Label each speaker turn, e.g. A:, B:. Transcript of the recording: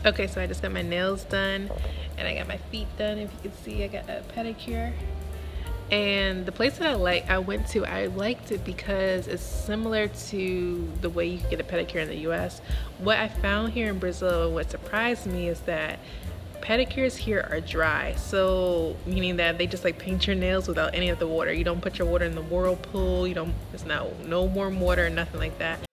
A: Okay, so I just got my nails done and I got my feet done. If you can see, I got a pedicure. And the place that I went to, I liked it because it's similar to the way you get a pedicure in the US. What I found here in Brazil, what surprised me is that pedicures here are dry, so meaning that they just like paint your nails without any of the water. You don't put your water in the whirlpool, you don't, it's no warm water, nothing like that.